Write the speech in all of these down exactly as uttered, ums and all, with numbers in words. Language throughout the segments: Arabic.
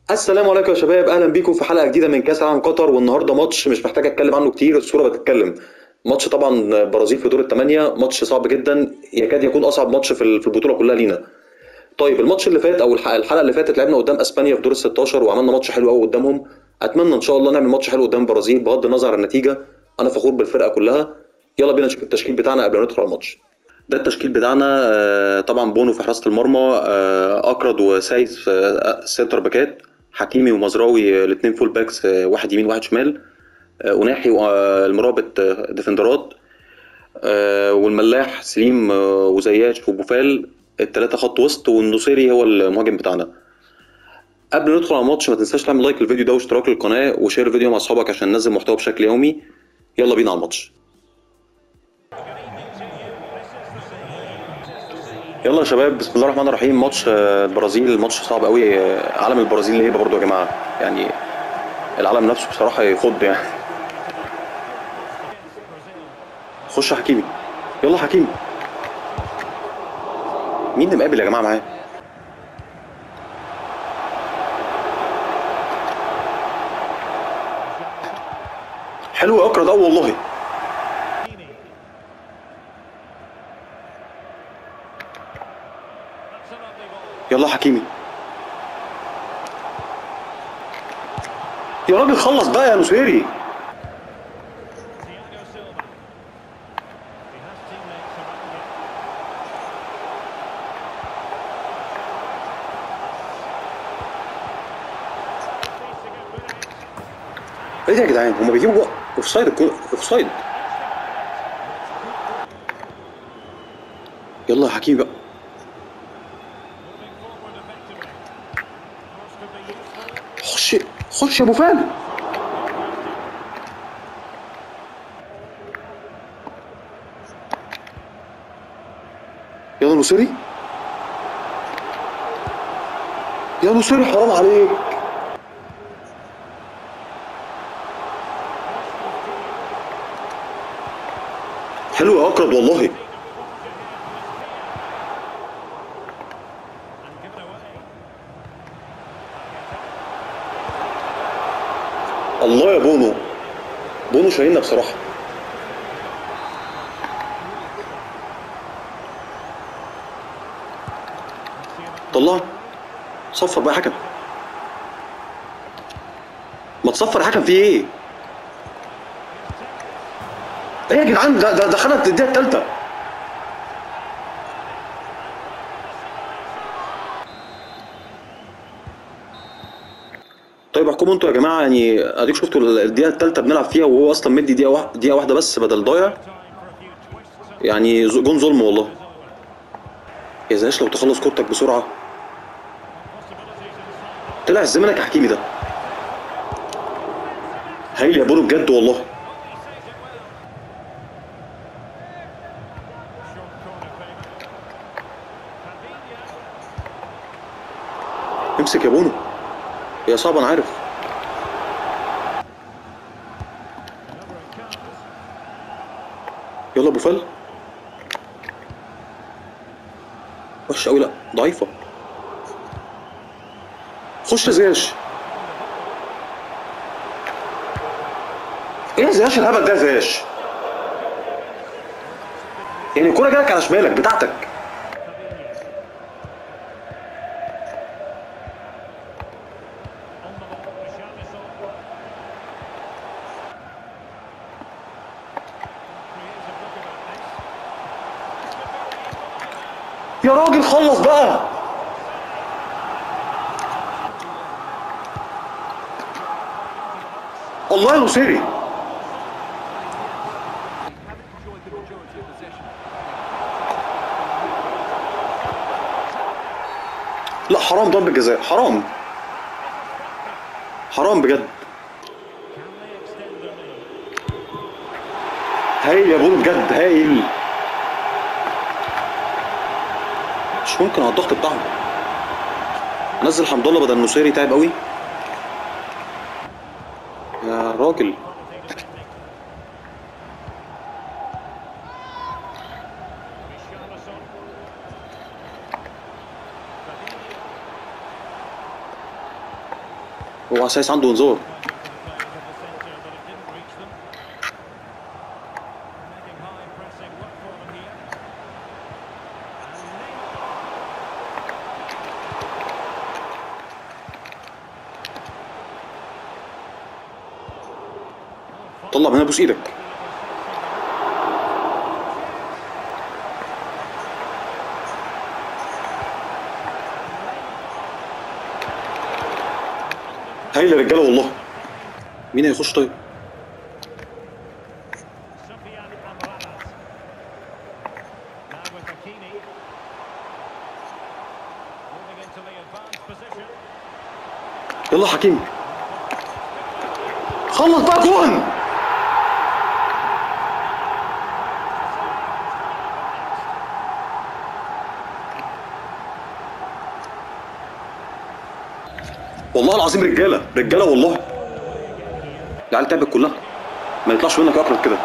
السلام عليكم يا شباب، اهلا بيكم في حلقه جديده من كاس العالم قطر. والنهارده ماتش مش محتاج اتكلم عنه كتير، الصوره بتتكلم. ماتش طبعا برازيل في دور الثمانيه، ماتش صعب جدا، يكاد يكون اصعب ماتش في في البطوله كلها لينا. طيب الماتش اللي فات او الح- الحلقه اللي فاتت لعبنا قدام اسبانيا في دور ال ستاشر وعملنا ماتش حلو قوي قدامهم. اتمنى ان شاء الله نعمل ماتش حلو قدام البرازيل بغض النظر عن النتيجه. انا فخور بالفرقه كلها. يلا بينا نشوف التشكيل بتاعنا قبل ما ندخل على الماتش. ده التشكيل بتاعنا. آه، طبعا بونو في حراسة المرمى، آه، أكرد وسايس في آه، سنتر باكات، حكيمي ومزراوي الاثنين فول باكس، آه، واحد يمين واحد شمال، آه، وناحي والمرابط آه، ديفندرات، آه، والملاح سليم آه، وزياش وبوفال الثلاثة خط وسط، والنصيري هو المهاجم بتاعنا. قبل ما ندخل على الماتش ما تنساش تعمل لايك للفيديو ده واشتراك للقناة وشير الفيديو مع اصحابك عشان ننزل محتوى بشكل يومي. يلا بينا على الماتش. يلا يا شباب، بسم الله الرحمن الرحيم. ماتش آه، البرازيل ماتش صعب قوي. آه، علم البرازيل هيبه برضه يا جماعه، يعني العلم نفسه بصراحه يخض يعني. خش يا حكيمي، يلا حكيمي. مين اللي مقابل يا جماعه معاه؟ حلو اكرد قوي والله. يلا حكيمي، يا راجل خلص بقى يا نصيري. ايه ده يا جدعان، هما بيجيبوا اوف سايد، اوف سايد. يلا يا حكيمي بقى، خش خش يا ابو فال. يلا نصيري، يا نصيري حرام عليك. حلو يا اكرد والله. الله يا بونو، بونو شايلنا بصراحه. طلع، صفر بقى يا حكم. ما تصفر يا حكم، في ايه؟ ايه يا جدعان، ده ده دخلت الدقيقه الثالثه. طيب احكموا انتوا يا جماعه، يعني اديك شفتوا الدقيقه الثالثه بنلعب فيها وهو اصلا مدي دقيقه واحده، دقيقه واحده بس بدل ضايع. يعني ز- جون ظلم والله. يا زياش لو تخلص كورتك بسرعه. طلع الزمالك يا حكيمي ده. هايل يا بونو بجد والله. امسك يا بونو، هي صعبه انا عارف. يلا ابو فل. وحشه قوي، لا ضعيفه. خش يا زياش. ايه يا زياش الهبل ده يا زياش؟ يعني الكوره جالك على شمالك بتاعتك. يا راجل خلص بقى. الله يا نصيري. لا حرام، ضربة جزاء، حرام حرام بجد. هايل يا بونو بجد، هايل. مش ممكن على الضغط بتاعهم. نزل حمد الله بدل نصيري، تعب قوي يا راجل. سايس عنده انذار. طلع من هنا، بوس ايدك. هايل يا رجاله والله. مين هيخش طيب؟ يلا حكيمي خلص بقى جون. والله العظيم رجاله رجاله والله. العيال تعبت كلها، ما يطلعش منك اقرب كده.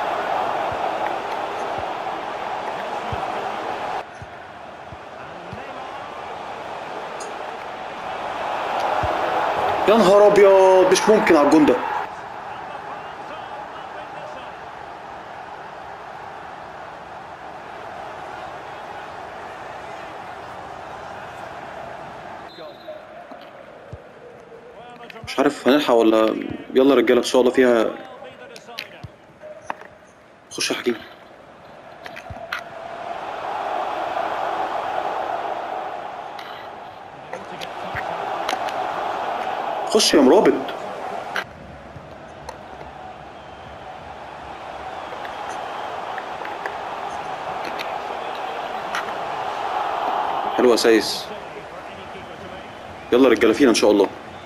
يا نهار ابيض، مش ممكن على الجون ده. مش عارف هنلحق ولا. يلا يا رجاله ان شاء الله فيها. خش يا حكيم. خش يا مرابط. حلوه يا سايس. يلا يا رجاله فينا ان شاء الله.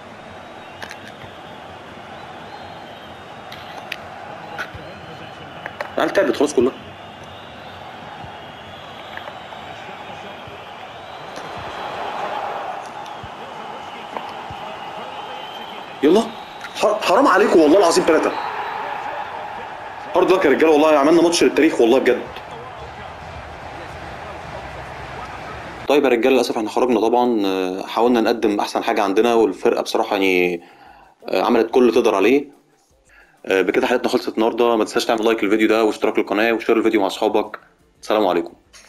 العيال تعبت خلاص كلها. يلا حرام عليكم والله العظيم ثلاثة. هارد لك يا رجاله والله، عملنا ماتش للتاريخ والله بجد. طيب يا رجاله للاسف احنا خرجنا طبعا. حاولنا نقدم احسن حاجه عندنا، والفرقه بصراحه يعني عملت كل اللي تقدر عليه. بكده حلقتنا خلصت النهارده. ما تنساش تعمل لايك للفيديو ده واشتراك للقناه وشير الفيديو مع اصحابك. السلام عليكم.